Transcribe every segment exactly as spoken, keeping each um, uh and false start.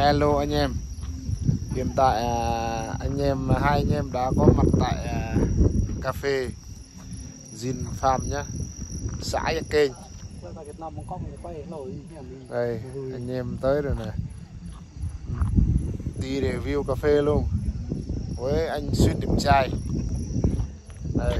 Hello anh em. Hiện tại anh em hai anh em đã có mặt tại cà phê Zin Farm nhá, xã Gia Kênh. Đây anh em tới rồi nè, đi review cà phê luôn với anh Xuyên đẹp trai. Đây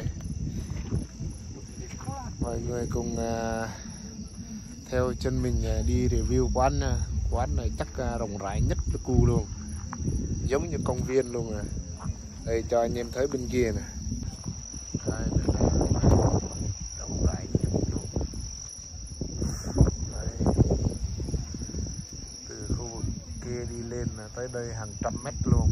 mọi người cùng uh, theo chân mình uh, đi review quán. Uh, quán này chắc uh, rộng rãi nhất Pleiku luôn, giống như công viên luôn à. Đây cho anh em thấy bên kia nè. Đây, rộng rãi nhất luôn. Đây. Từ khu vực kia đi lên là tới đây hàng trăm mét luôn.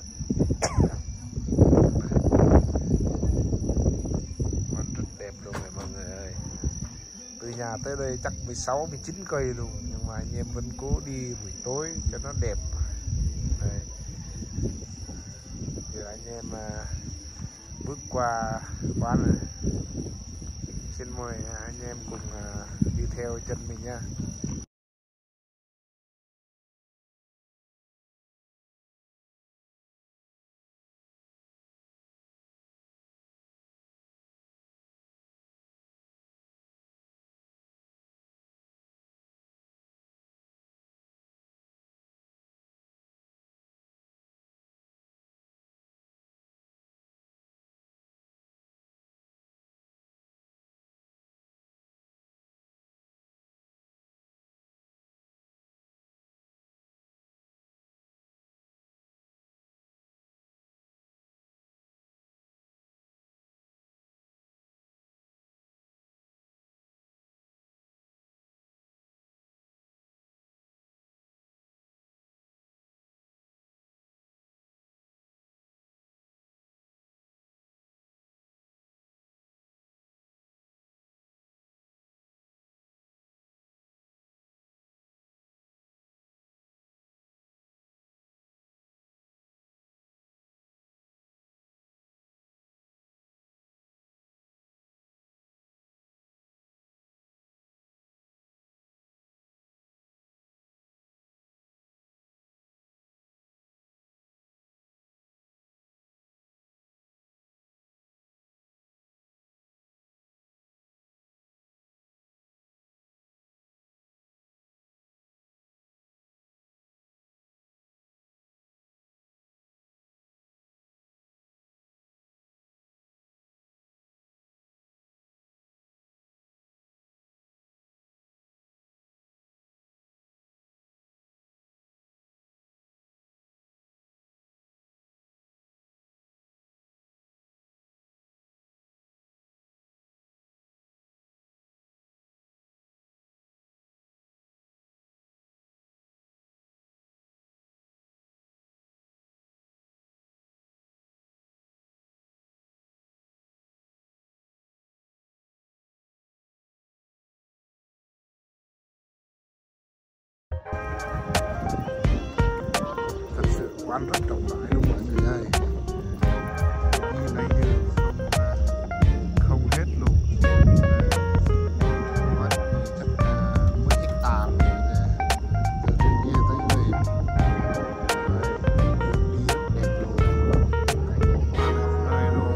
Rất đẹp luôn này mọi người ơi. Từ nhà tới đây chắc mười sáu mười chín cây luôn, nhưng mà anh em vẫn cố đi buổi tối cho nó đẹp. Đây. Giờ anh em uh, bước qua quán này. Xin mời anh em cùng uh, đi theo chân mình nha. Thật sự quán rất rộng rãi luôn mọi người ơi. Như này như không, không hết luôn. Quán chắc là mười hectare luôn mọi người. Từ trên kia tới đây. Đi rất đẹp luôn. Cảnh quán khắp nơi luôn.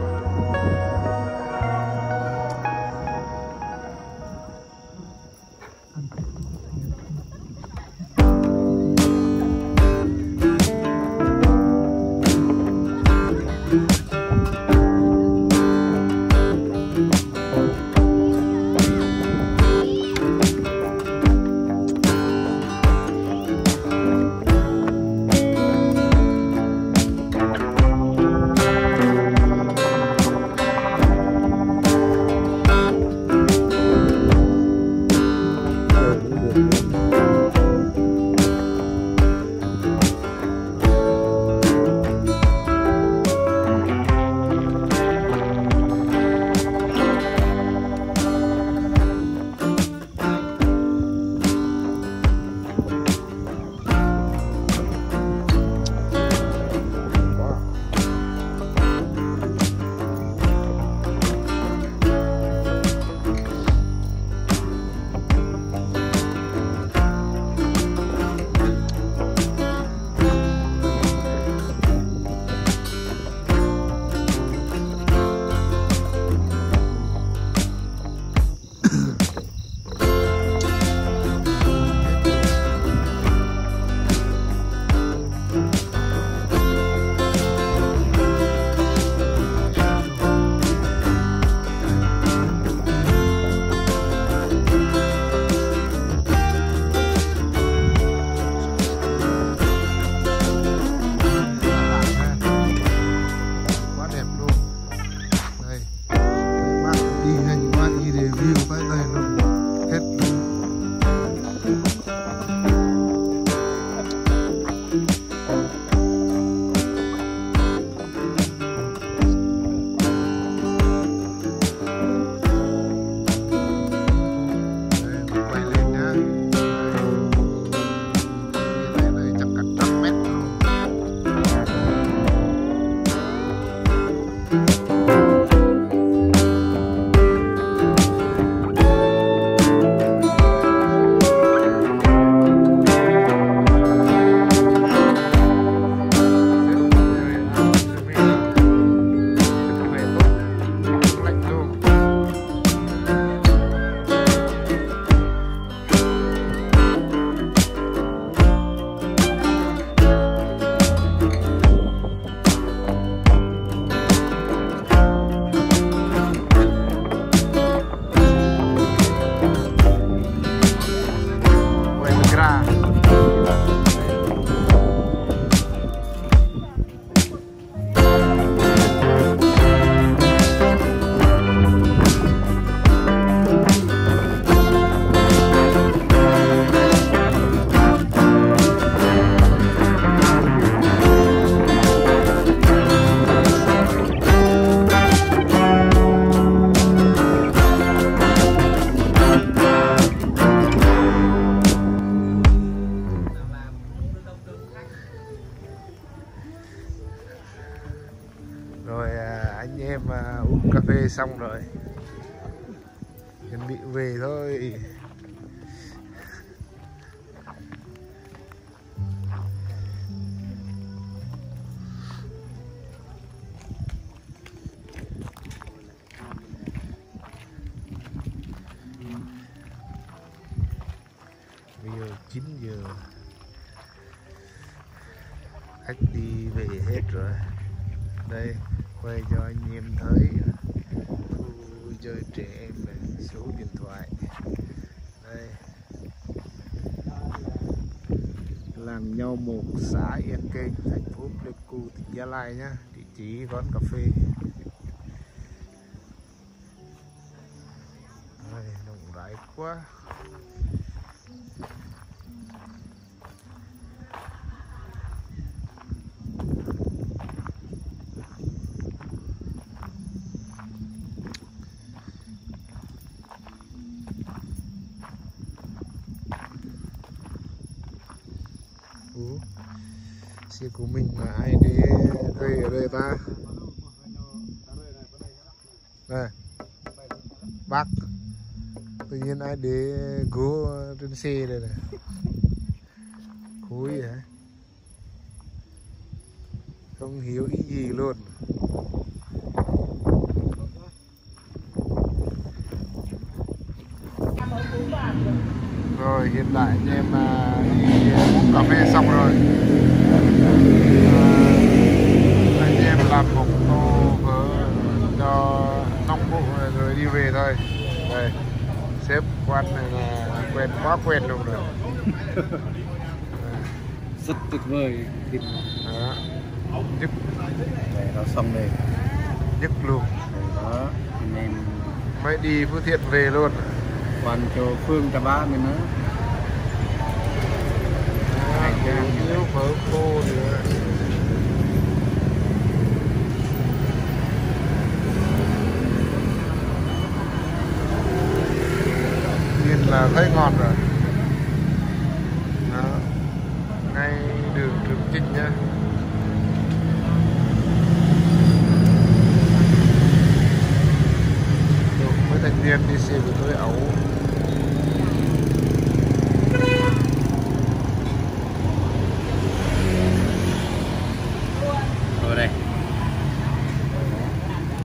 em mà uống cà phê xong rồi, chuẩn bị về thôi. Bây giờ chín giờ, khách đi về hết rồi. Đây quay cho anh em thấy khu vui chơi trẻ em này, số điện thoại đây. Làng Nho Mục, xã Yên Kênh, thành phố Pleiku, tỉnh Gia Lai nhá. Địa chỉ quán cà phê. Đây, rộng rãi quá. Ủa, xe của mình mà ai để thuê ở đây ta? Này, bác, tự nhiên ai để gỗ trên xe đây này, khối vậy hả? Không hiểu ý gì luôn. Rồi hiện tại anh em đi uống cà phê xong rồi, à, anh em làm một tô phở cho nóng bụng rồi đi về thôi. Đây sếp quán này là quen quá quen luôn rồi. Rất tuyệt vời. Đó, nhức Để nó xong đây, nhức luôn. đó anh em Mới đi Phú Thiện về luôn. quan cho Phương Trà Ba mình nữa. Thiếu phở khô nữa. Nhìn là thấy ngon rồi. Đó, ngay đường Trường Chinh nhá.